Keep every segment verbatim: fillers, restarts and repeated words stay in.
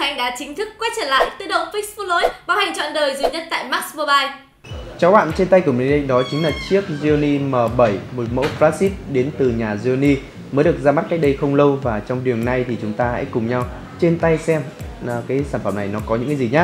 Khánh đã chính thức quay trở lại tự động fix full lỗi bảo hành trọn đời duy nhất tại Max Mobile. Chào bạn, trên tay của mình đây đó chính là chiếc Gionee M bảy, một mẫu flagship đến từ nhà Gionee mới được ra mắt cách đây không lâu, và trong video này thì chúng ta hãy cùng nhau trên tay xem là cái sản phẩm này nó có những cái gì nhá.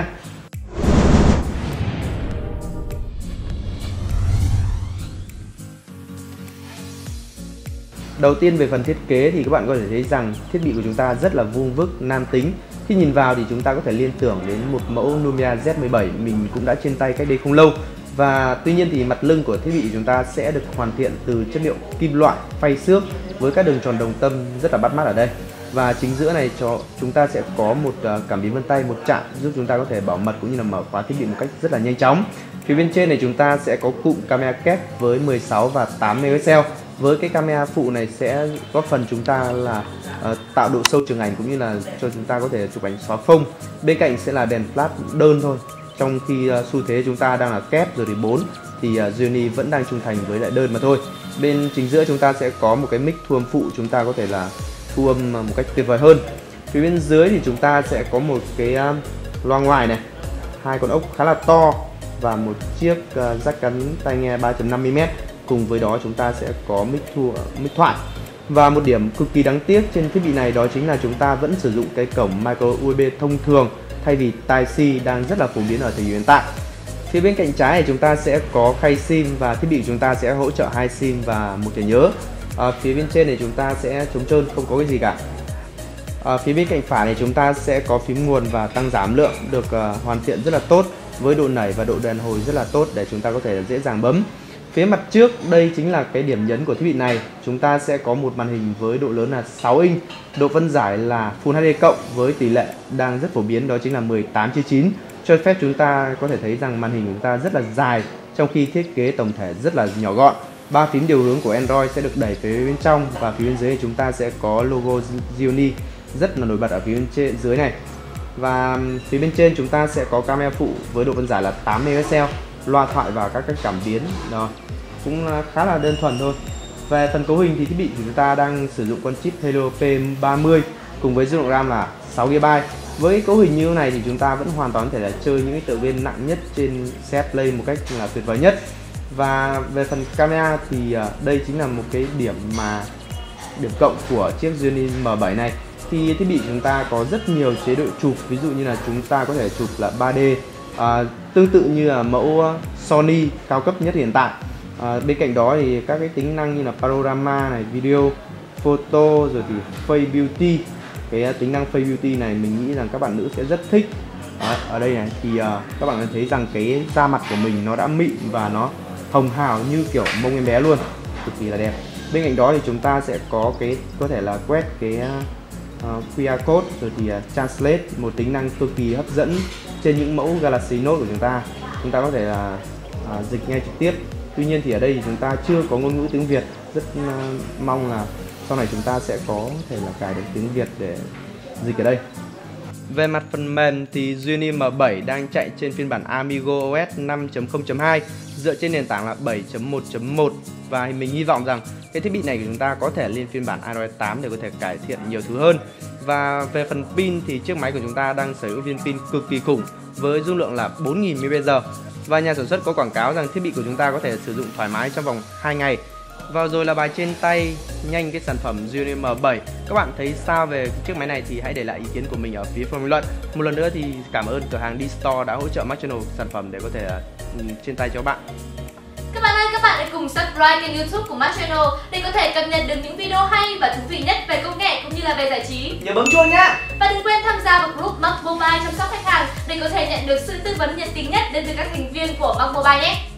Đầu tiên về phần thiết kế thì các bạn có thể thấy rằng thiết bị của chúng ta rất là vuông vức, nam tính. Khi nhìn vào thì chúng ta có thể liên tưởng đến một mẫu Lumia Z mười bảy mình cũng đã trên tay cách đây không lâu. Và tuy nhiên thì mặt lưng của thiết bị của chúng ta sẽ được hoàn thiện từ chất liệu kim loại phay xước với các đường tròn đồng tâm rất là bắt mắt ở đây. Và chính giữa này cho chúng ta sẽ có một cảm biến vân tay, một chạm giúp chúng ta có thể bảo mật cũng như là mở khóa thiết bị một cách rất là nhanh chóng. Phía bên trên này chúng ta sẽ có cụm camera kép với mười sáu và tám megapixel. Với cái camera phụ này sẽ góp phần chúng ta là uh, tạo độ sâu trường ảnh cũng như là cho chúng ta có thể chụp ảnh xóa phông. Bên cạnh sẽ là đèn flash đơn thôi. Trong khi uh, xu thế chúng ta đang là kép rồi thì bốn thì uh, Gionee vẫn đang trung thành với lại đơn mà thôi. Bên chính giữa chúng ta sẽ có một cái mic thu âm phụ, chúng ta có thể là thu âm một cách tuyệt vời hơn. Phía bên dưới thì chúng ta sẽ có một cái uh, loa ngoài này, hai con ốc khá là to và một chiếc uh, jack gắn tai nghe ba chấm năm mi-li-mét. Cùng với đó chúng ta sẽ có mic thu mic thoại. Và một điểm cực kỳ đáng tiếc trên thiết bị này đó chính là chúng ta vẫn sử dụng cái cổng micro u ét bê thông thường thay vì Type-C đang rất là phổ biến ở thời điểm hiện tại. Phía bên cạnh trái này chúng ta sẽ có khay sim và thiết bị chúng ta sẽ hỗ trợ hai sim và một thẻ nhớ. À, phía bên trên này chúng ta sẽ trống trơn, không có cái gì cả. À, phía bên cạnh phải này chúng ta sẽ có phím nguồn và tăng giảm lượng được uh, hoàn thiện rất là tốt với độ nảy và độ đàn hồi rất là tốt để chúng ta có thể dễ dàng bấm. Phía mặt trước đây chính là cái điểm nhấn của thiết bị này. Chúng ta sẽ có một màn hình với độ lớn là sáu inch, độ phân giải là Full hát đê cộng với tỷ lệ đang rất phổ biến đó chính là mười tám chia chín, cho phép chúng ta có thể thấy rằng màn hình của chúng ta rất là dài trong khi thiết kế tổng thể rất là nhỏ gọn. Ba phím điều hướng của Android sẽ được đẩy phía bên trong, và phía bên dưới chúng ta sẽ có logo Gionee rất là nổi bật ở phía bên trên dưới này. Và phía bên trên chúng ta sẽ có camera phụ với độ phân giải là tám megapixel, loa thoại và các cái cảm biến đó cũng khá là đơn thuần thôi. Về phần cấu hình thì thiết bị của chúng ta đang sử dụng con chip Helio P ba mươi cùng với dung lượng RAM là sáu gi ga bai. Với cấu hình như thế này thì chúng ta vẫn hoàn toàn có thể là chơi những cái tựa game nặng nhất trên xê ép Play một cách là tuyệt vời nhất. Và về phần camera thì đây chính là một cái điểm mà điểm cộng của chiếc Gionee M bảy này. Thì thiết bị chúng ta có rất nhiều chế độ chụp, ví dụ như là chúng ta có thể chụp là ba D à, tương tự như là mẫu Sony cao cấp nhất hiện tại. À, bên cạnh đó thì các cái tính năng như là panorama này, video, photo rồi thì face beauty. Cái tính năng face beauty này mình nghĩ rằng các bạn nữ sẽ rất thích. À, ở đây này thì uh, các bạn có thấy rằng cái da mặt của mình nó đã mịn và nó hồng hào như kiểu mông em bé luôn, cực kỳ là đẹp. Bên cạnh đó thì chúng ta sẽ có cái có thể là quét cái uh, quy rờ code rồi thì uh, translate, một tính năng cực kỳ hấp dẫn trên những mẫu Galaxy Note của chúng ta. Chúng ta có thể là uh, dịch ngay trực tiếp. Tuy nhiên thì ở đây thì chúng ta chưa có ngôn ngữ tiếng Việt, rất uh, mong là sau này chúng ta sẽ có thể là cài được tiếng Việt để dịch ở đây. Về mặt phần mềm thì Gionee M bảy đang chạy trên phiên bản Amigo ô ét năm chấm không chấm hai dựa trên nền tảng là bảy chấm một chấm một, và mình hy vọng rằng cái thiết bị này của chúng ta có thể lên phiên bản Android tám để có thể cải thiện nhiều thứ hơn. Và về phần pin thì chiếc máy của chúng ta đang sở hữu viên pin cực kỳ khủng với dung lượng là bốn nghìn mi-li-ampe-giờ, và nhà sản xuất có quảng cáo rằng thiết bị của chúng ta có thể sử dụng thoải mái trong vòng hai ngày. Và rồi là bài trên tay nhanh cái sản phẩm Gionee M bảy. Các bạn thấy sao về chiếc máy này thì hãy để lại ý kiến của mình ở phía phần bình luận. Một lần nữa thì cảm ơn cửa hàng D-Store đã hỗ trợ Max Channel sản phẩm để có thể uh, trên tay cho các bạn. Các bạn ơi, các bạn hãy cùng subscribe kênh YouTube của Max Channel để có thể cập nhật được những video hay và thú vị nhất về công nghệ cũng như là về giải trí. Nhớ bấm chuông nhá. Và đừng quên tham gia vào group Max Mobile chăm sóc khách hàng để có thể nhận được sự tư vấn nhiệt tình nhất đến từ các thành viên của Max Mobile nhé.